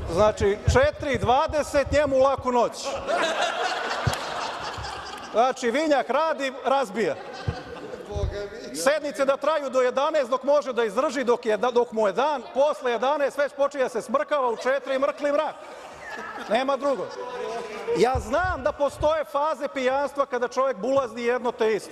Znači, 4:20, njemu laku noć. Znači, vinjak radi, razbija. Sednice da traju do 11 dok može da izdrži, dok mu je dan, posle 11 već počinje da se smrkava, u 4 mrkli mrak. Nema drugo. Ja znam da postoje faze pijanstva kada čovjek bulazni jedno te isto.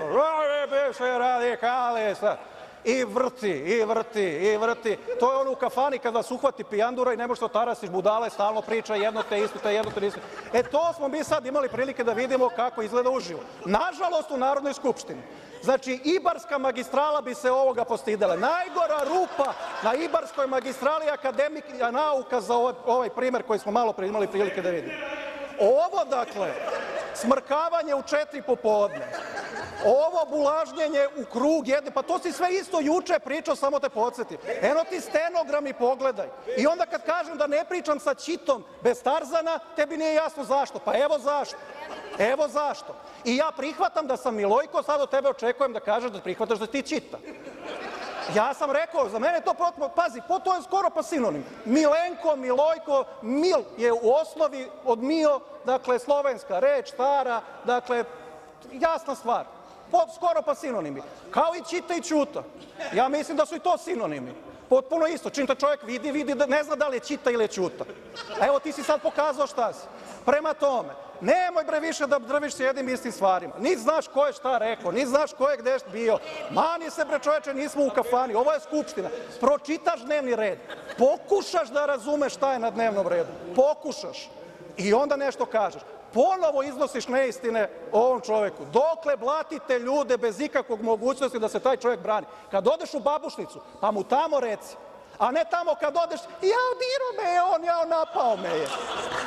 I vrti, i vrti, i vrti. To je ono u kafani kad vas uhvati pijandura i ne možete otarasiš, budale stalno priča jedno te isto, te jedno te isto. E to smo mi sad imali prilike da vidimo kako izgleda uživo. Nažalost u Narodnoj skupštini. Znači, Ibarska magistrala bi se ovoga postidela. Najgora rupa na Ibarskoj magistrali akademika nauka za ovaj primer koji smo malo pre imali prilike da vidimo. Ovo, dakle, smrkavanje u 4 popodne, ovo bulažnjenje u krug jedne, pa to si sve isto juče pričao, samo te podsjetim. Eno ti stenogram i pogledaj. I onda kad kažem da ne pričam sa Ćitom bez Tarzana, tebi nije jasno zašto. Pa evo zašto. Evo zašto. I ja prihvatam da sam Milojko, sad od tebe očekujem da kažeš da prihvataš da ti Ćita. Ja sam rekao, za mene to, pazi, to je skoro pa sinonim. Milenko, Milojko, mil je u osnovi od mio, dakle, slovenska reč, stara, dakle, jasna stvar. Skoro pa sinonimi. Kao i Ćita i Ćuta. Ja mislim da su i to sinonimi. Potpuno isto. Čim te čovjek vidi da ne zna da li je Ćita ili je Ćuta. Evo ti si sad pokazao šta si. Prema tome, nemoj bre više da drviš se jednim istim stvarima. Niti znaš ko je šta rekao, niti znaš ko je gde bio. Mani se bre čoveče, nismo u kafani, ovo je Skupština. Pročitaš dnevni red, pokušaš da razumeš šta je na dnevnom redu. Pokušaš. I onda nešto kažeš. Ponovo iznosiš neistine o ovom čoveku. Dokle blatite ljude bez ikakvog mogućnosti da se taj čovjek brani? Kad odeš u Babušnicu, pa mu tamo reci. A ne tamo kad odeš, jao dirao me je on, jao napao me je.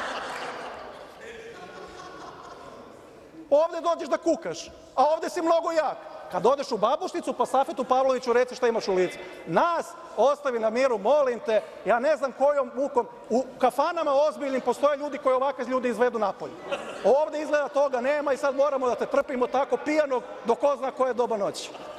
Ovde dođeš da kukaš, a ovde si mnogo jak. Kad odeš u Babušnicu, pa Safetu Pavloviću reci šta imaš u licu. Nas ostavi na miru, molim te, ja ne znam kojom mukom. U kafanama ozbiljnim postoje ljudi koji ovakve ljude izvedu napolje. Ovde izgleda toga nema i sad moramo da te trpimo tako pijanog do ko zna koje doba noći.